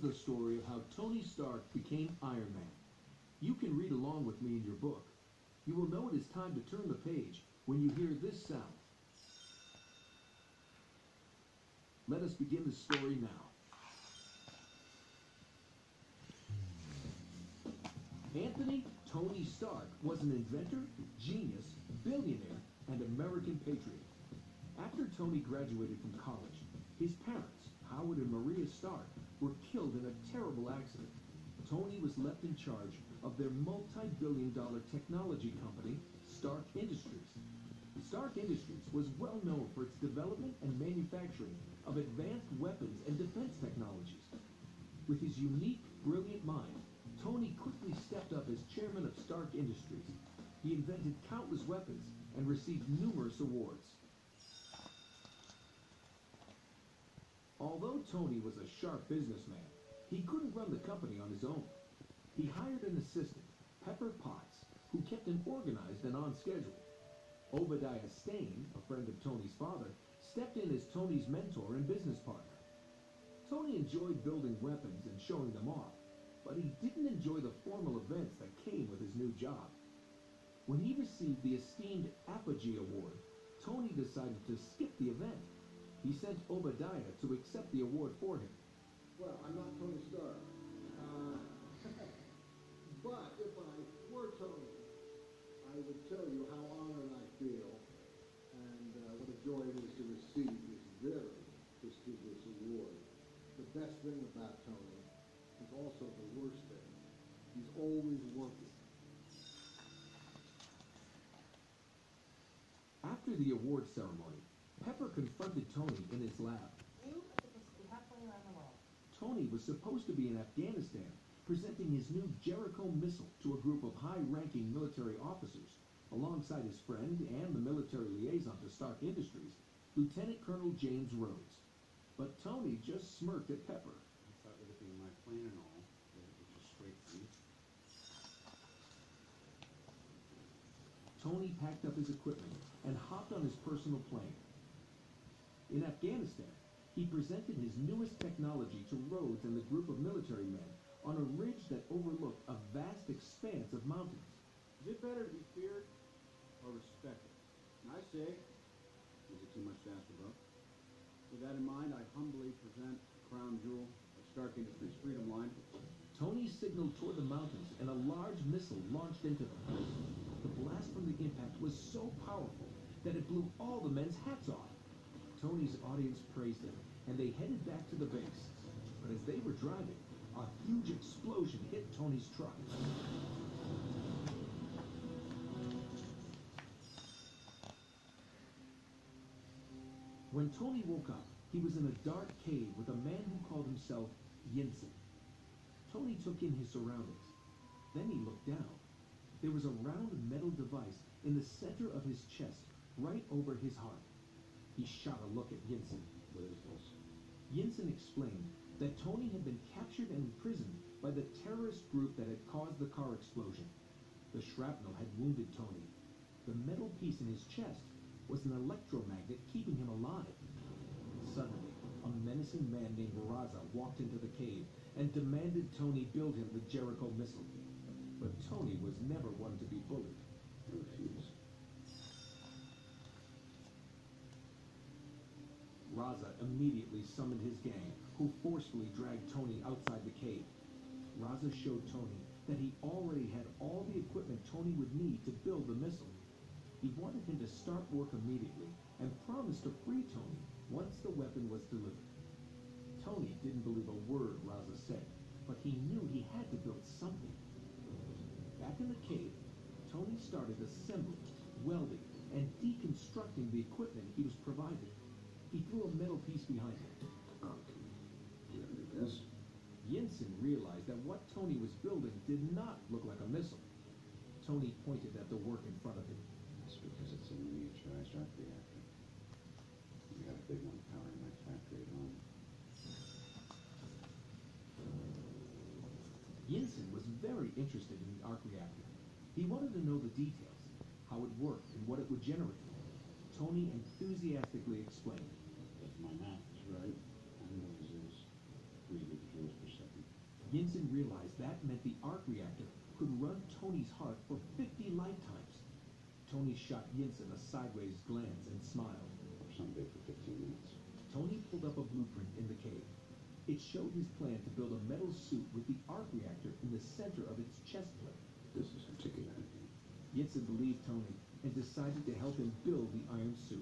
the story of how Tony Stark became Iron Man. You can read along with me in your book. You will know it is time to turn the page when you hear this sound. Let us begin the story now. Anthony Tony Stark was an inventor, genius, billionaire, and American patriot. After Tony graduated from college, his parents, Howard and Maria Stark, were killed in a terrible accident. Tony was left in charge of their multi-billion-dollar technology company, Stark Industries. Stark Industries was well known for its development and manufacturing of advanced weapons and defense technologies. With his unique, brilliant mind, Tony quickly stepped up as chairman of Stark Industries. He invented countless weapons and received numerous awards. Although Tony was a sharp businessman, he couldn't run the company on his own. He hired an assistant, Pepper Potts, who kept him organized and on schedule. Obadiah Stane, a friend of Tony's father, stepped in as Tony's mentor and business partner. Tony enjoyed building weapons and showing them off, but he didn't enjoy the formal events that came with his new job. When he received the esteemed Apogee Award, Tony decided to skip the event. He sent Obadiah to accept the award for him. Well, I'm not Tony Stark. But if I were Tony, I would tell you how honored I feel and what a joy it is to receive this very prestigious award. The best thing about Tony is also the worst thing. He's always working. After the award ceremony, Pepper confronted Tony in his lab. You are supposed to be halfway around the world. Tony was supposed to be in Afghanistan, presenting his new Jericho missile to a group of high-ranking military officers, alongside his friend and the military liaison to Stark Industries, Lieutenant Colonel James Rhodes. But Tony just smirked at Pepper. I thought with it being my plan and all, that it was just straight for me. Tony packed up his equipment and hopped on his personal plane. In Afghanistan, he presented his newest technology to Rhodes and the group of military men on a ridge that overlooked a vast expanse of mountains. Is it better to be feared or respected? And I say, is it too much to ask about? With that in mind, I humbly present the crown jewel of Stark Industries Freedom Line. Tony signaled toward the mountains, and a large missile launched into them. The blast from the impact was so powerful that it blew all the men's hats off. Tony's audience praised him, and they headed back to the base. But as they were driving, a huge explosion hit Tony's truck. When Tony woke up, he was in a dark cave with a man who called himself Yinsen. Tony took in his surroundings. Then he looked down. There was a round metal device in the center of his chest, right over his heart. He shot a look at Yinsen. What is this? Yinsen explained that Tony had been captured and imprisoned by the terrorist group that had caused the car explosion. The shrapnel had wounded Tony. The metal piece in his chest was an electromagnet keeping him alive. Suddenly, a menacing man named Raza walked into the cave and demanded Tony build him the Jericho missile. But Tony was never one to be bullied. I refuse. Raza immediately summoned his gang, who forcefully dragged Tony outside the cave. Raza showed Tony that he already had all the equipment Tony would need to build the missile. He wanted him to start work immediately and promised to free Tony once the weapon was delivered. Tony didn't believe a word Raza said, but he knew he had to build something. Back in the cave, Tony started assembling, welding, and deconstructing the equipment he was provided. He threw a metal piece behind him. Okay. You gonna do this? Yinsen realized that what Tony was building did not look like a missile. Tony pointed at the work in front of him. That's because it's a miniaturized arc reactor. We got a big one powering my factory at home. Yinsen was very interested in the arc reactor. He wanted to know the details, how it worked, and what it would generate. Tony enthusiastically explained. If my math is right, 9 noises, 3 gigajoules per second. Yinsen realized that meant the arc reactor could run Tony's heart for 50 lifetimes. Tony shot Yinsen a sideways glance and smiled. Someday for 15 minutes. Tony pulled up a blueprint in the cave. It showed his plan to build a metal suit with the arc reactor in the center of its chest plate. This is a ticket idea. Yinsen believed Tony and decided to help him build the iron suit.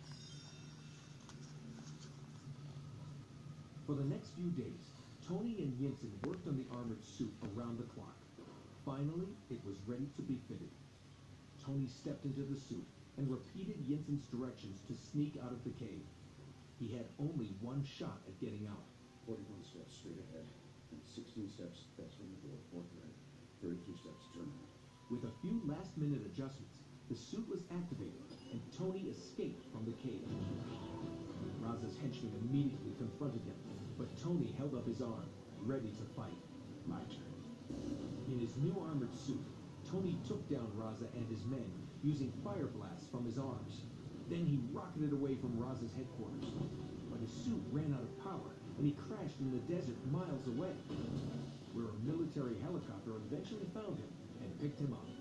For the next few days, Tony and Yinsen worked on the armored suit around the clock. Finally, it was ready to be fitted. Tony stepped into the suit and repeated Yinsen's directions to sneak out of the cave. He had only one shot at getting out. 41 steps straight ahead, and 16 steps that's from the door, fourth right. 32 steps, turn right. With a few last-minute adjustments, the suit was activated, and Tony escaped from the cave. Raza's henchmen immediately confronted him, but Tony held up his arm, ready to fight. My turn. In his new armored suit, Tony took down Raza and his men, using fire blasts from his arms. Then he rocketed away from Raza's headquarters. But his suit ran out of power, and he crashed in the desert miles away, where a military helicopter eventually found him and picked him up.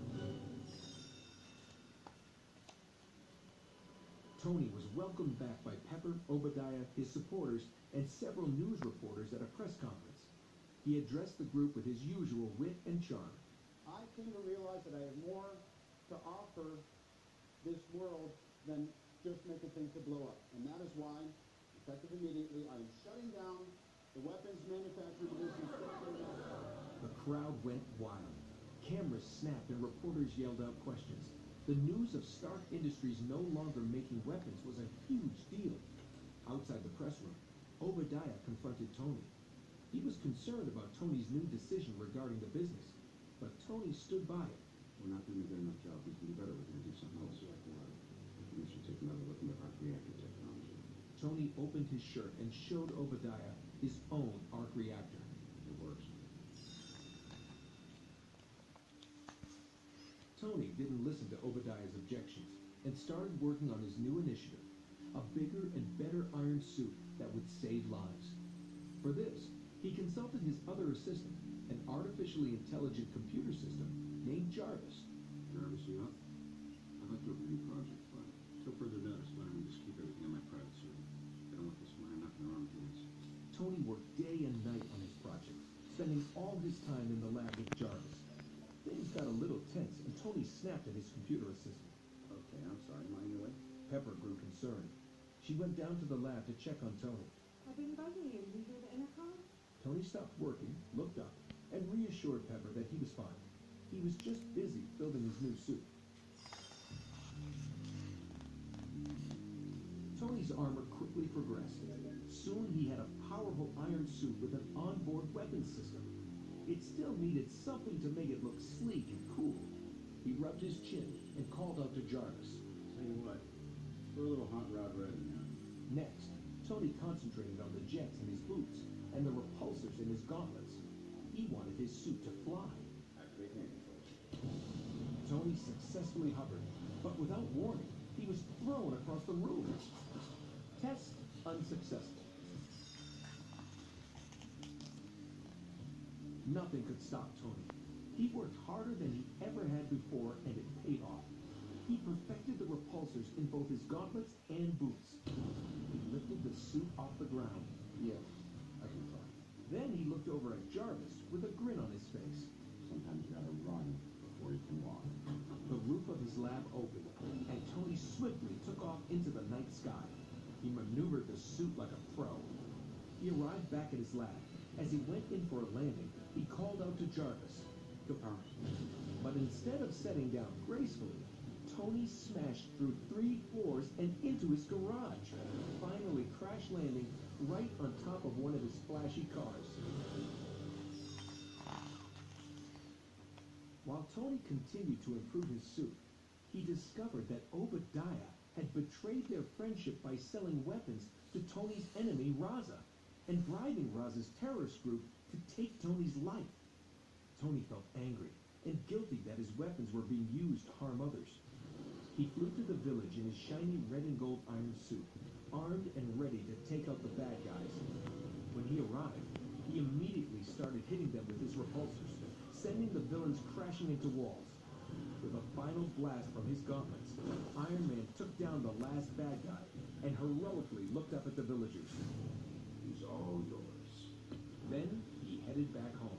Tony was welcomed back by Pepper, Obadiah, his supporters, and several news reporters at a press conference. He addressed the group with his usual wit and charm. I came to realize that I have more to offer this world than just making things to blow up. And that is why, effective immediately, I am shutting down the weapons manufacturing business. The crowd went wild. Cameras snapped and reporters yelled out questions. The news of Stark Industries no longer making weapons was a huge deal. Outside the press room, Obadiah confronted Tony. He was concerned about Tony's new decision regarding the business, but Tony stood by it. We're not doing a good enough job. We can do better. We're going to do something else. We should take another look at arc reactor technology. Tony opened his shirt and showed Obadiah his own arc reactor. It works. Tony didn't listen to Obadiah's objections and started working on his new initiative, a bigger and better iron suit that would save lives. For this, he consulted his other assistant, an artificially intelligent computer system named Jarvis. Jarvis, you up? I'd like to open a new project, but until further notice, why don't we just keep everything in my private server? I don't want this man knocking around hands. Tony worked day and night on his project, spending all his time in the lab with Jarvis. Things got a little tense, and Tony snapped at his computer assistant. Okay, I'm sorry. Mind your way? Pepper grew concerned. She went down to the lab to check on Tony. I've been bugging you. You hear the intercom? Tony stopped working, looked up, and reassured Pepper that he was fine. He was just busy building his new suit. Tony's armor quickly progressed. Soon he had a powerful iron suit with an onboard weapons system. It still needed something to make it look sleek and cool. He rubbed his chin and called out to Jarvis. Tell you what, throw a little hot rod red in there. Next, Tony concentrated on the jets in his boots and the repulsors in his gauntlets. He wanted his suit to fly. Activate hand controls. Tony successfully hovered, but without warning, he was thrown across the room. Test unsuccessful. Nothing could stop Tony. He worked harder than he ever had before, and it paid off. He perfected the repulsors in both his gauntlets and boots. He lifted the suit off the ground. Yes, I can fly. Then he looked over at Jarvis with a grin on his face. Sometimes you gotta run before you can walk. The roof of his lab opened, and Tony swiftly took off into the night sky. He maneuvered the suit like a pro. He arrived back at his lab. As he went in for a landing, he called out to Jarvis. But instead of setting down gracefully, Tony smashed through 3 floors and into his garage, finally crash landing right on top of one of his flashy cars. While Tony continued to improve his suit, he discovered that Obadiah had betrayed their friendship by selling weapons to Tony's enemy, Raza, and bribing Raza's terrorist group to take Tony's life. Tony felt angry and guilty that his weapons were being used to harm others. He flew to the village in his shiny red and gold iron suit, armed and ready to take out the bad guys. When he arrived, he immediately started started hitting them with his repulsors, sending the villains crashing into walls. With a final blast from his gauntlets, Iron Man took down the last bad guy and heroically looked up at the villagers. He's all yours. Then he headed back home.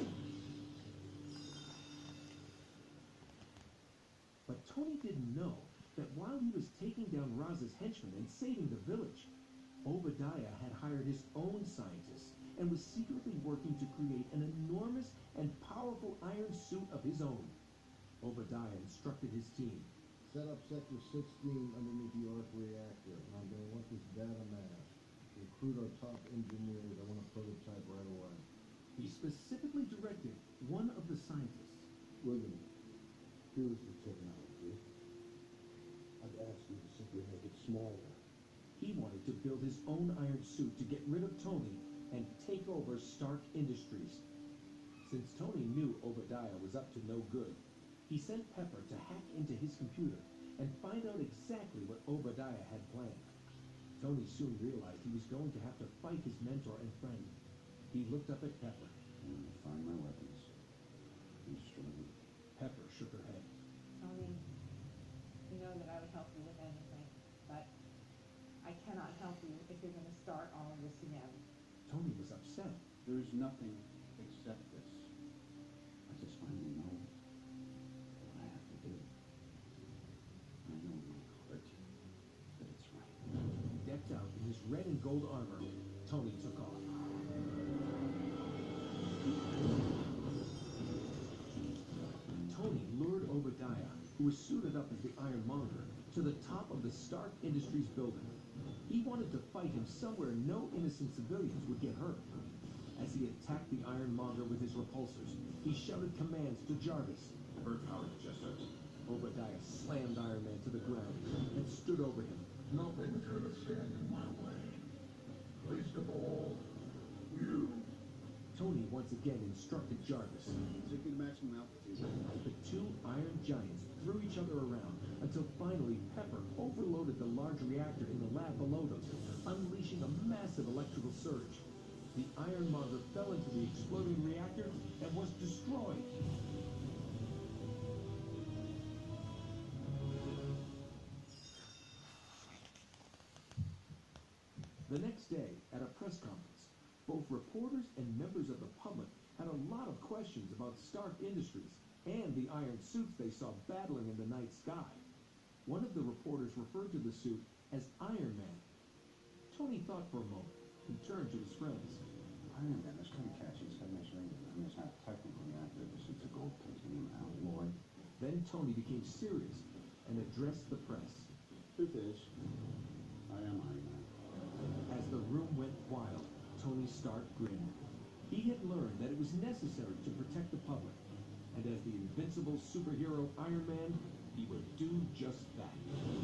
But Tony didn't know that while he was taking down Raz's henchmen and saving the village, Obadiah had hired his own scientists and was secretly working to create an enormous and powerful iron suit of his own. Obadiah instructed his team. Set up Sector 16 underneath the arc reactor, and I'm going to want this data mass. Recruit our top engineers. I want a prototype right away. He specifically directed one of the scientists. William, here's the technology. I'd ask you to simply make it smaller. He wanted to build his own iron suit to get rid of Tony and take over Stark Industries. Since Tony knew Obadiah was up to no good, he sent Pepper to hack into his computer and find out exactly what Obadiah had planned. Tony soon realized he was going to have to fight his mentor and friend. He looked up at Pepper. I'm going to find my weapons. Destroy them. Pepper shook her head. Tony, you know that I would help you with anything, but I cannot help you if you're going to start all of this again. Tony was upset. There's nothing except this. I just finally know what I have to do. I know it might hurt, but it's right. Decked out in his red and gold armor, Tony took off. Tony lured Obadiah, who was suited up as the Iron Monger, to the top of the Stark Industries building. He wanted to fight him somewhere no innocent civilians would get hurt. As he attacked the Iron Monger with his repulsors, he shouted commands to Jarvis. Bird power just out. Obadiah slammed Iron Man to the ground and stood over him. Nothing's gonna stand in my way. Least of all, you. Tony once again instructed Jarvis. Take me to maximum altitude. The two iron giants threw each other around until finally Pepper overloaded the large reactor in the lab below them, unleashing a massive electrical surge. The Iron Monger fell into the exploding reactor and was destroyed. The next day, at a press conference, both reporters and members of the public had a lot of questions about Stark Industries and the iron suits they saw battling in the night sky. One of the reporters referred to the suit as Iron Man. Tony thought for a moment and turned to his friends. Iron Man is kind of catchy. It's got a nice ring to it. I mean, it's not technically accurate. This is a gold titanium alloy. Then Tony became serious and addressed the press. Truth is, I am Iron Man. As the room went wild, Tony Stark grinned. He had learned that it was necessary to protect the public, and as the invincible superhero Iron Man, he would do just that.